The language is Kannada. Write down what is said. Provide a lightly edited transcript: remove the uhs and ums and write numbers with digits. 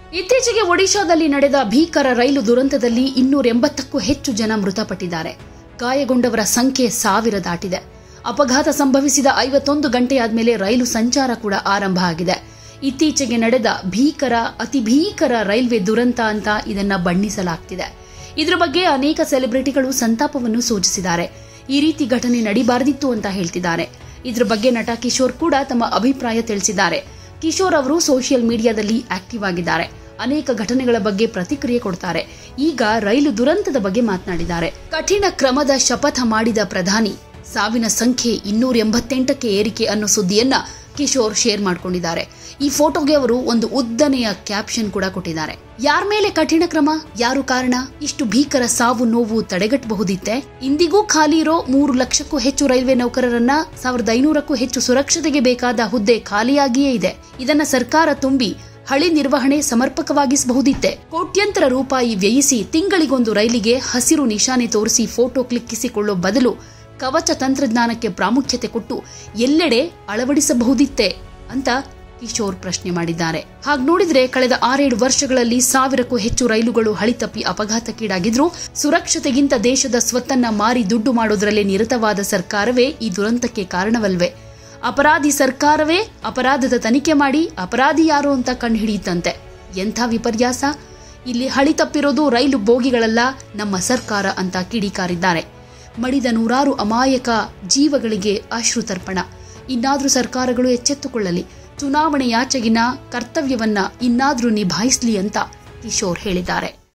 ಇತ್ತೀಚೆಗೆ ಒಡಿಶಾದಲ್ಲಿ ನಡೆದ ಭೀಕರ ರೈಲು ದುರಂತದಲ್ಲಿ 280ಕ್ಕೂ ಹೆಚ್ಚು ಜನ ಮೃತಪಟ್ಟಿದ್ದಾರೆ. ಗಾಯಗೊಂಡವರ ಸಂಖ್ಯೆ 1000 ದಾಟಿದೆ. ಅಪಘಾತ ಸಂಭವಿಸಿದ 51 ಗಂಟೆಯಾದ್ಮೇಲೆ ರೈಲು ಸಂಚಾರ ಕೂಡ ಆರಂಭ ಆಗಿದೆ. ಇತ್ತೀಚೆಗೆ ನಡೆದ ಅತಿ ಭೀಕರ ರೈಲ್ವೆ ದುರಂತ ಅಂತ ಇದನ್ನ ಬಣ್ಣಿಸಲಾಗ್ತಿದೆ. ಇದರ ಬಗ್ಗೆ ಅನೇಕ ಸೆಲೆಬ್ರಿಟಿಗಳು ಸಂತಾಪವನ್ನು ಸೂಚಿಸಿದ್ದಾರೆ. ಈ ರೀತಿ ಘಟನೆ ನಡೀಬಾರದಿತ್ತು ಅಂತ ಹೇಳ್ತಿದ್ದಾರೆ. ಇದರ ಬಗ್ಗೆ ನಟ ಕಿಶೋರ್ ಕೂಡ ತಮ್ಮ ಅಭಿಪ್ರಾಯ ತಿಳಿಸಿದ್ದಾರೆ. ಕಿಶೋರ್ ಅವರು ಸೋಷಿಯಲ್ ಮೀಡಿಯಾದಲ್ಲಿ ಆಕ್ಟಿವ್ ಆಗಿದ್ದಾರೆ. ಅನೇಕ ಘಟನೆಗಳ ಬಗ್ಗೆ ಪ್ರತಿಕ್ರಿಯೆ ಕೊಡ್ತಾರೆ. ಈಗ ರೈಲು ದುರಂತದ ಬಗ್ಗೆ ಮಾತನಾಡಿದ್ದಾರೆ. ಕಠಿಣ ಕ್ರಮದ ಶಪಥ ಮಾಡಿದ ಪ್ರಧಾನಿ, ಸಾವಿನ ಸಂಖ್ಯೆ 288ಕ್ಕೆ ಏರಿಕೆ ಅನ್ನೋ ಸುದ್ದಿಯನ್ನ ಕಿಶೋರ್ ಶೇರ್ ಮಾಡಿಕೊಂಡಿದ್ದಾರೆ. ಈ ಫೋಟೋಗೆ ಅವರು ಒಂದು ಉದ್ದನೆಯ ಕ್ಯಾಪ್ಷನ್ ಕೂಡ ಕೊಟ್ಟಿದ್ದಾರೆ. ಯಾರ ಮೇಲೆ ಕಠಿಣ ಕ್ರಮ, ಯಾರು ಕಾರಣ? ಇಷ್ಟು ಭೀಕರ ಸಾವು ನೋವು ತಡೆಗಟ್ಟಬಹುದಿತ್ತೆ? ಇಂದಿಗೂ ಖಾಲಿ ಇರೋ 3 ಲಕ್ಷಕ್ಕೂ ಹೆಚ್ಚು ರೈಲ್ವೆ ನೌಕರರನ್ನ 1500ಕ್ಕೂ ಹೆಚ್ಚು ಸುರಕ್ಷತೆಗೆ ಬೇಕಾದ ಹುದ್ದೆ ಖಾಲಿಯಾಗಿಯೇ ಇದೆ. ಇದನ್ನ ಸರ್ಕಾರ ತುಂಬಿ ಹಳಿ ನಿರ್ವಹಣೆ ಸಮರ್ಪಕವಾಗಿಸಬಹುದಿತ್ತೆ. ಕೋಟ್ಯಂತರ ರೂಪಾಯಿ ವ್ಯಯಿಸಿ ತಿಂಗಳಿಗೊಂದು ರೈಲಿಗೆ ಹಸಿರು ನಿಶಾನೆ ತೋರಿಸಿ ಫೋಟೋ ಕ್ಲಿಕ್ಕಿಸಿಕೊಳ್ಳೋ ಬದಲು ಕವಚ ತಂತ್ರಜ್ಞಾನಕ್ಕೆ ಪ್ರಾಮುಖ್ಯತೆ ಕೊಟ್ಟು ಎಲ್ಲೆಡೆ ಅಳವಡಿಸಬಹುದಿತ್ತೆ ಅಂತ ಕಿಶೋರ್ ಪ್ರಶ್ನೆ ಮಾಡಿದ್ದಾರೆ. ಹಾಗೆ ನೋಡಿದ್ರೆ ಕಳೆದ 6-7 ವರ್ಷಗಳಲ್ಲಿ 1000ಕ್ಕೂ ಹೆಚ್ಚು ರೈಲುಗಳು ಹಳಿ ತಪ್ಪಿ ಅಪಘಾತಕ್ಕೀಡಾಗಿದ್ರು. ಸುರಕ್ಷತೆಗಿಂತ ದೇಶದ ಸ್ವತ್ತನ್ನ ಮಾರಿ ದುಡ್ಡು ಮಾಡೋದ್ರಲ್ಲೇ ನಿರತವಾದ ಸರ್ಕಾರವೇ ಈ ದುರಂತಕ್ಕೆ ಕಾರಣವಲ್ವೇ? ಅಪರಾಧಿ ಸರ್ಕಾರವೇ ಅಪರಾಧದ ತನಿಖೆ ಮಾಡಿ ಅಪರಾಧಿ ಯಾರು ಅಂತ ಕಂಡುಹಿಡಿಯುತ್ತಂತೆ. ಎಂಥ ವಿಪರ್ಯಾಸ! ಇಲ್ಲಿ ಹಳಿ ತಪ್ಪಿರೋದು ರೈಲು ಬೋಗಿಗಳಲ್ಲ, ನಮ್ಮ ಸರ್ಕಾರ ಅಂತ ಕಿಡಿಕಾರಿದ್ದಾರೆ. ಮಡಿದ 100 ಅಮಾಯಕ ಜೀವಗಳಿಗೆ ಅಶ್ರುತರ್ಪಣ. ಇನ್ನಾದ್ರೂ ಸರ್ಕಾರಗಳು ಎಚ್ಚೆತ್ತುಕೊಳ್ಳಲಿ, ಚುನಾವಣೆಯಾಚೆಗಿನ ಕರ್ತವ್ಯವನ್ನ ಇನ್ನಾದ್ರೂ ನಿಭಾಯಿಸಲಿ ಅಂತ ಕಿಶೋರ್ ಹೇಳಿದ್ದಾರೆ.